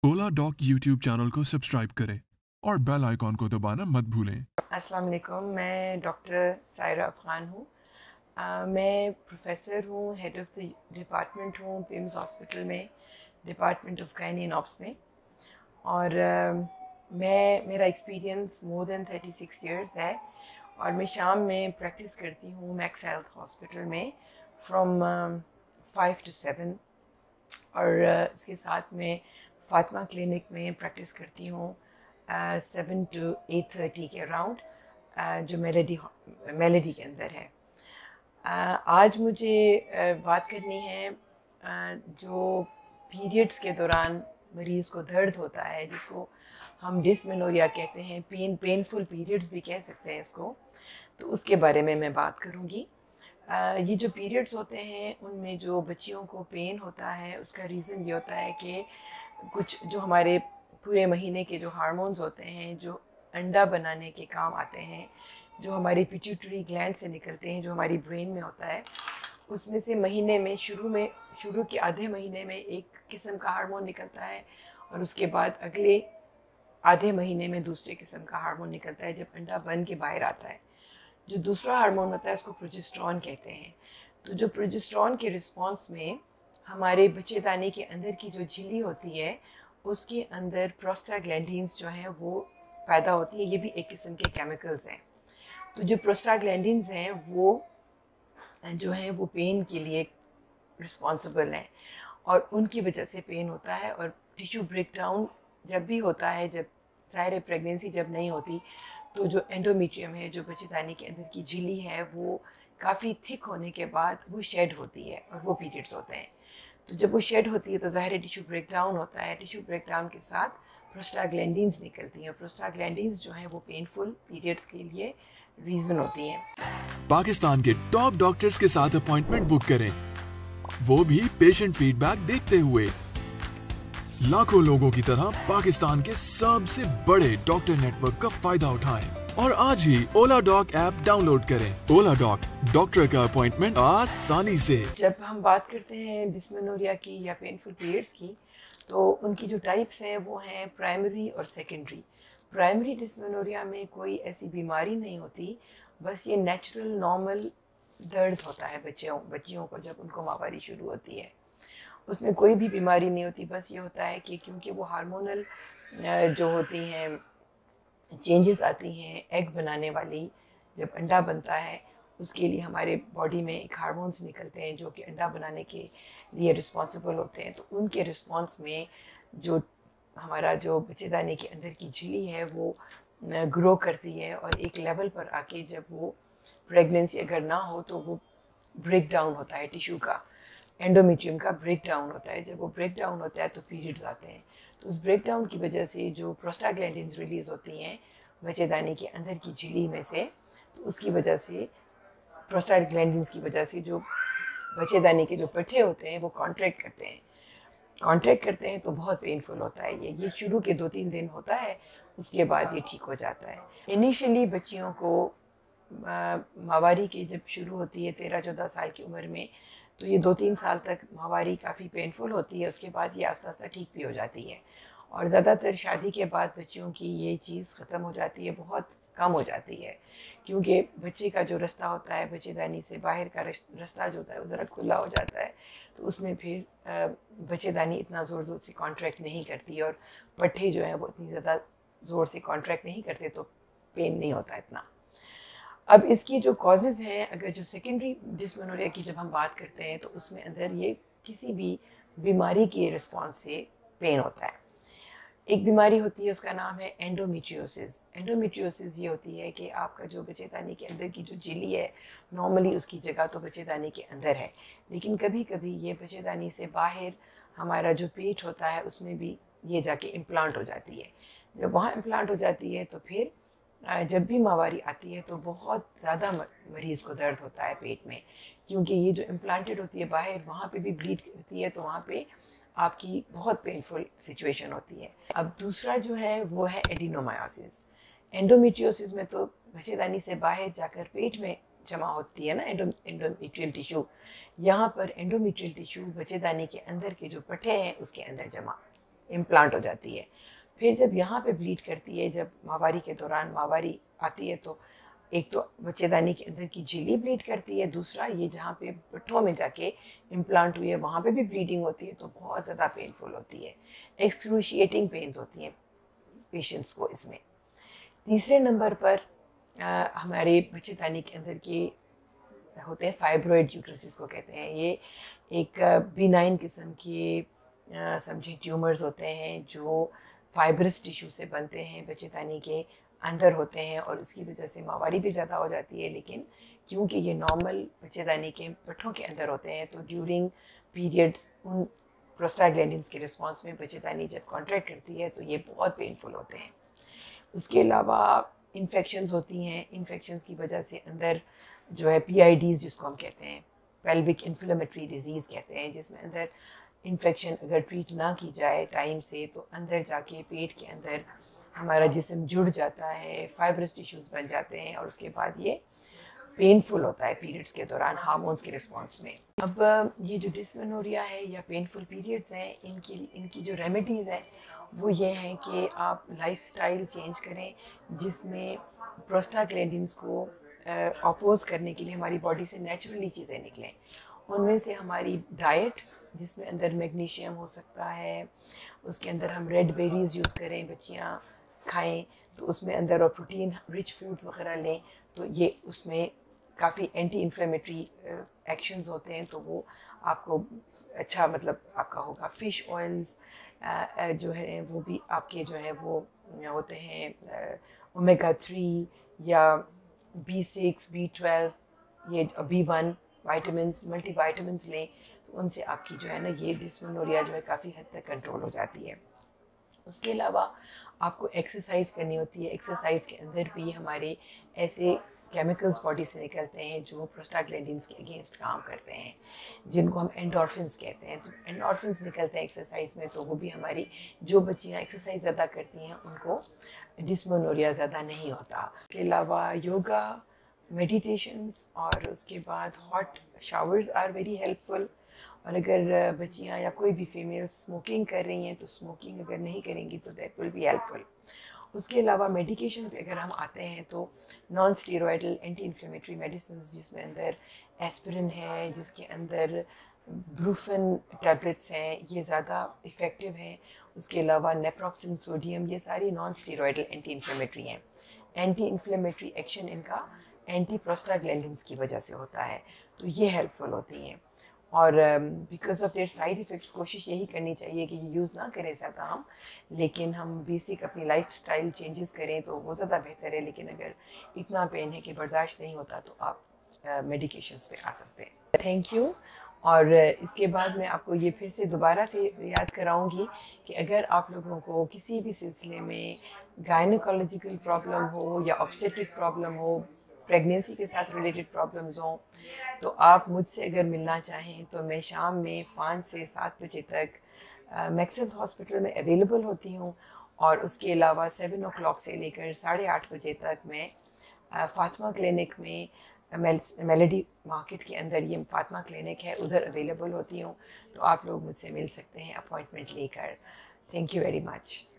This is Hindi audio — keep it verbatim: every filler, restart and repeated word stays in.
ओला डॉक यूट्यूब चैनल को सब्सक्राइब करें और बेल आइकॉन को दबाना मत भूलें। अस्सलाम वालेकुम, मैं डॉक्टर सायरा अफ़गान हूँ। अ, मैं प्रोफेसर हूँ, हेड ऑफ़ द डिपार्टमेंट हूँ पिम्स हॉस्पिटल में, department of gynae and obs में। और अ, मैं मेरा experience more than thirty six years है और मैं शाम में प्रैक्टिस करती हूँ मैक्स हेल्थ हॉस्पिटल में फ्रॉम फाइव टू सेवन। और uh, इसके साथ में फातिमा क्लिनिक में प्रैक्टिस करती हूँ सेवन टू एट थर्टी के अराउंड, जो मेलेडी मेलेडी के अंदर है। uh, आज मुझे uh, बात करनी है uh, जो पीरियड्स के दौरान मरीज़ को दर्द होता है, जिसको हम डिस्मेनोरिया कहते हैं, पेन पेनफुल पीरियड्स भी कह सकते हैं इसको। तो उसके बारे में मैं बात करूँगी। Uh, ये जो पीरियड्स होते हैं उनमें जो बच्चियों को पेन होता है, उसका रीज़न ये होता है कि कुछ जो हमारे पूरे महीने के जो हार्मोन्स होते हैं, जो अंडा बनाने के काम आते हैं, जो हमारी पिट्यूटरी ग्लैंड से निकलते हैं, जो हमारी ब्रेन में होता है, उसमें से महीने में शुरू में शुरू के आधे महीने में एक किस्म का हार्मोन निकलता है और उसके बाद अगले आधे महीने में दूसरे किस्म का हार्मोन निकलता है जब अंडा बन के बाहर आता है। जो दूसरा हार्मोन होता है उसको प्रोजेस्टेरॉन कहते हैं। तो जो प्रोजेस्टेरॉन के रिस्पॉन्स में हमारे बच्चेदानी के अंदर की जो झिल्ली होती है उसके अंदर प्रोस्टाग्लैंडिन्स जो हैं वो पैदा होती है। ये भी एक किस्म के केमिकल्स हैं। तो जो प्रोस्टाग्लैंडिन्स हैं वो जो हैं वो पेन के लिए रिस्पॉन्सिबल हैं और उनकी वजह से पेन होता है। और टिश्यू ब्रेकडाउन जब भी होता है, जब ज़ाहिर प्रेगनेंसी जब नहीं होती, तो जो एंडोमेट्रियम है, जो बच्चेदानी के अंदर की झिल्ली है, वो काफ़ी थिक होने के बाद वो शेड होती है और वो पीरियड्स होते हैं। तो जब वो शेड होती है तो ज़ाहिर टिश्यू ब्रेकडाउन होता है। टिश्यू ब्रेकडाउन के साथ प्रोस्टाग्लैंडिन्स निकलती हैं। प्रोस्टाग्लैंडिन्स जो हैं वो पेनफुल पीरियड्स के लिए रीज़न होती हैं। पाकिस्तान के टॉप डॉक्टर्स के साथ अपॉइंटमेंट बुक करें, वो भी पेशेंट फीडबैक देखते हुए। लाखों लोगों की तरह पाकिस्तान के सबसे बड़े डॉक्टर नेटवर्क का फायदा उठाएं और आज ही ओला डॉक ऐप डाउनलोड करें। ओला डॉक, डॉक्टर का अपॉइंटमेंट आसानी से। जब हम बात करते हैं डिस्मेनोरिया की या पेनफुल पीरियड्स की, तो उनकी जो टाइप्स हैं वो हैं प्राइमरी और सेकेंडरी। प्राइमरी डिस्मेनोरिया में कोई ऐसी बीमारी नहीं होती, बस ये नेचुरल नॉर्मल दर्द होता है बच्चों बच्चियों को जब उनको माहवारी शुरू होती है। उसमें कोई भी बीमारी नहीं होती, बस ये होता है कि क्योंकि वो हार्मोनल जो होती हैं चेंजेस आती हैं, एग बनाने वाली जब अंडा बनता है उसके लिए हमारे बॉडी में एक हार्मोन्स निकलते हैं जो कि अंडा बनाने के लिए रिस्पॉन्सिबल होते हैं। तो उनके रिस्पॉन्स में जो हमारा जो बच्चेदानी के अंदर की झिल्ली है वो ग्रो करती है और एक लेवल पर आके जब वो प्रेगनेंसी अगर ना हो तो वो ब्रेक डाउन होता है, टिश्यू का, एंडोमेट्रियम का ब्रेक डाउन होता है। जब वो ब्रेक डाउन होता है तो पीरियड्स आते हैं। तो उस ब्रेक डाउन की वजह से जो प्रोस्टाग्लैंडिन्स रिलीज़ होती हैं बच्चेदानी के अंदर की झिल्ली में से, तो उसकी वजह से प्रोस्टाग्लैंडिन्स की वजह से जो बच्चेदानी के जो पट्टे होते हैं वो कॉन्ट्रैक्ट करते हैं कॉन्ट्रैक्ट करते हैं तो बहुत पेनफुल होता है। ये ये शुरू के दो तीन दिन होता है, उसके बाद ये ठीक हो जाता है। इनिशियली बच्चियों को माहवारी की जब शुरू होती है तेरह चौदह साल की उम्र में, तो ये दो तीन साल तक माहवारी काफ़ी पेनफुल होती है। उसके बाद ये आस्ता आस्ता ठीक भी हो जाती है और ज़्यादातर शादी के बाद बच्चियों की ये चीज़ ख़त्म हो जाती है, बहुत कम हो जाती है, क्योंकि बच्चे का जो रास्ता होता है, बच्चेदानी से बाहर का रास्ता जो होता है वो ज़रा खुला हो जाता है। तो उसमें फिर बच्चेदानी इतना ज़ोर ज़ोर से कॉन्ट्रैक्ट नहीं करती और पट्टे जो हैं वो इतनी ज़्यादा ज़ोर से कॉन्ट्रैक्ट नहीं करते, तो पेन नहीं होता इतना। अब इसकी जो कॉजेज़ हैं, अगर जो सेकेंडरी डिस्मेनोरिया की जब हम बात करते हैं तो उसमें अंदर ये किसी भी बीमारी के रिस्पॉन्स से पेन होता है। एक बीमारी होती है, उसका नाम है एंडोमेट्रियोसिस। एंडोमेट्रियोसिस ये होती है कि आपका जो बच्चेदानी के अंदर की जो झिल्ली है, नॉर्मली उसकी जगह तो बच्चेदानी के अंदर है, लेकिन कभी कभी ये बच्चेदानी से बाहर हमारा जो पेट होता है उसमें भी ये जाके इम्प्लांट हो जाती है। जब वहाँ इम्प्लांट हो जाती है तो फिर जब भी माहवारी आती है तो बहुत ज़्यादा मरीज़ को दर्द होता है पेट में, क्योंकि ये जो इम्प्लांटेड होती है बाहर, वहाँ पे भी ब्लीड करती है, तो वहाँ पे आपकी बहुत पेनफुल सिचुएशन होती है। अब दूसरा जो है वो है एडिनोमायोसिस। एंडोमेट्रियोसिस में तो बच्चेदानी से बाहर जाकर पेट में जमा होती है ना एंडो एंडोमेट्रियल टिश्यू। यहाँ पर एंडोमेट्रियल टिश्यू बच्चेदानी के अंदर के जो पट्टे हैं उसके अंदर जमा इम्प्लांट हो जाती है। फिर जब यहाँ पे ब्लीड करती है, जब माहवारी के दौरान माहवारी आती है, तो एक तो बच्चेदानी के अंदर की झिल्ली ब्लीड करती है, दूसरा ये जहाँ पे पिट्ठों में जाके इम्प्लांट हुई है वहाँ पे भी ब्लीडिंग होती है, तो बहुत ज़्यादा पेनफुल होती है, एक्सक्रूशिएटिंग पेन्स होती हैं पेशेंट्स को इसमें। तीसरे नंबर पर आ, हमारे बच्चेदानी के अंदर के होते हैं फाइब्रॉइड यूट्रस जिसको कहते हैं। ये एक बिनाइन किस्म के समझे ट्यूमर्स होते हैं जो फाइब्रस टिश्यू से बनते हैं, बच्चेदानी के अंदर होते हैं, और इसकी वजह से माहवारी भी ज़्यादा हो जाती है। लेकिन क्योंकि ये नॉर्मल बच्चेदानी के पट्ठों के अंदर होते हैं, तो ड्यूरिंग पीरियड्स उन प्रोस्टाग्लैंडिन्स के रिस्पॉन्स में बच्चेदानी जब कॉन्ट्रैक्ट करती है तो ये बहुत पेनफुल होते हैं। उसके अलावा इन्फेक्शंस होती हैं, इन्फेक्शंस की वजह से अंदर जो है पी आई डीज़ जिसको हम कहते हैं, पेल्विक इन्फ्लेमेटरी डिजीज़ कहते हैं, जिसमें अंदर इन्फेक्शन अगर ट्रीट ना की जाए टाइम से तो अंदर जाके पेट के अंदर हमारा जिस्म जुड़ जाता है, फाइब्रस टिश्यूज़ बन जाते हैं, और उसके बाद ये पेनफुल होता है पीरियड्स के दौरान हार्मोन्स के रिस्पॉन्स में। अब ये जो डिस्मेनोरिया है या पेनफुल पीरियड्स हैं, इनकी इनकी जो रेमेडीज़ हैं वो ये हैं कि आप लाइफस्टाइल चेंज करें जिसमें प्रोस्टाग्लैंडिन्स को अपोज करने के लिए हमारी बॉडी से नेचुरली चीज़ें निकलें। उनमें से हमारी डाइट जिसमें अंदर मैग्नीशियम हो सकता है, उसके अंदर हम रेड बेरीज़ यूज़ करें, बच्चियाँ खाएं तो उसमें अंदर, और प्रोटीन रिच फूड्स वगैरह लें तो ये उसमें काफ़ी एंटी इन्फ्लेमेटरी एक्शंस होते हैं, तो वो आपको अच्छा मतलब आपका होगा। फ़िश ऑयल्स जो है वो भी आपके जो है वो होते हैं ओमेगा थ्री या बी सिक्स बी ट्वेल्व ये B one vitamins multivitamins लें तो उनसे आपकी जो है ना ये डिस्मेनोरिया जो है काफ़ी हद तक कंट्रोल हो जाती है। उसके अलावा आपको एक्सरसाइज करनी होती है। एक्सरसाइज के अंदर भी हमारे ऐसे केमिकल्स बॉडी से निकलते हैं जो प्रोस्टाग्लैंडिन्स के अगेंस्ट काम करते हैं, जिनको हम एंडोर्फिन्स कहते हैं। तो एंडोर्फिन्स निकलते हैं एक्सरसाइज में, तो वो भी हमारी जो बच्चियाँ एक्सरसाइज ज़्यादा करती हैं उनको डिस्मेनोरिया ज़्यादा नहीं होता। इसके अलावा योगा, मेडिटेशंस और उसके बाद hot showers are very helpful. और अगर बच्चियाँ या कोई भी फीमेल स्मोकिंग कर रही हैं तो स्मोकिंग अगर नहीं करेंगी तो दैट विल बी हेल्पफुल। उसके अलावा मेडिकेशन पे अगर हम आते हैं तो non steroidal anti inflammatory medicine जिसमें अंदर एस्पिरिन है, जिसके अंदर ब्रूफेन टैबलेट्स हैं, ये ज़्यादा इफ़ेक्टिव हैं। उसके अलावा नेप्रोक्सिन सोडियम, ये सारी नॉन स्टेरॉयडल एंटी इन्फ्लेमेटरी हैं। एंटी इन्फ्लेमेटरी एक्शन इनका एंटी प्रोस्टाग्लैंडिन्स की वजह से होता है, तो ये हेल्पफुल होती हैं। और because of their side effects कोशिश यही करनी चाहिए कि यूज़ ना करें ज़्यादा हम, लेकिन हम बेसिक अपनी लाइफ स्टाइल चेंजेस करें तो वो ज़्यादा बेहतर है। लेकिन अगर इतना पेन है कि बर्दाश्त नहीं होता तो आप मेडिकेशंस पे आ सकते हैं। Thank you. और इसके बाद मैं आपको ये फिर से दोबारा से याद कराऊंगी कि अगर आप लोगों को किसी भी सिलसिले में गायनोकोलॉजिकल प्रॉब्लम हो या ऑब्स्टेट्रिक प्रॉब्लम हो, प्रेगनेंसी के साथ रिलेटेड प्रॉब्लम्स हों, तो आप मुझसे अगर मिलना चाहें तो मैं शाम में पाँच से सात बजे तक मैक्सवेल्स हॉस्पिटल में अवेलेबल होती हूँ। और उसके अलावा सेवन ओ क्लॉक से लेकर साढ़े आठ बजे तक मैं फातिमा क्लिनिक में मेलोडी मार्केट के अंदर ये फातिमा क्लिनिक है, उधर अवेलेबल होती हूँ। तो आप लोग मुझसे मिल सकते हैं अपॉइंटमेंट लेकर। Thank you very much.